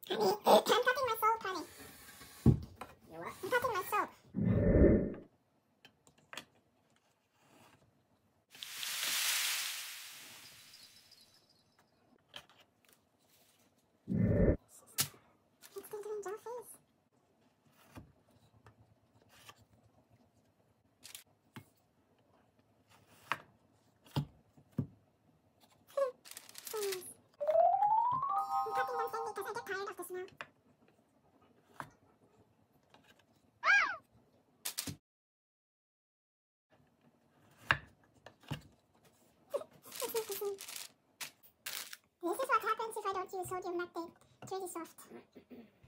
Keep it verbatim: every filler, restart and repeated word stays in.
Honey, I'm touching my soap, honey. You're what? I'm touching my soap. It's still doing Joe's face. I'm touching them gently because I get tired of the smell. This is what happens if I don't use sodium lactate. It's really soft.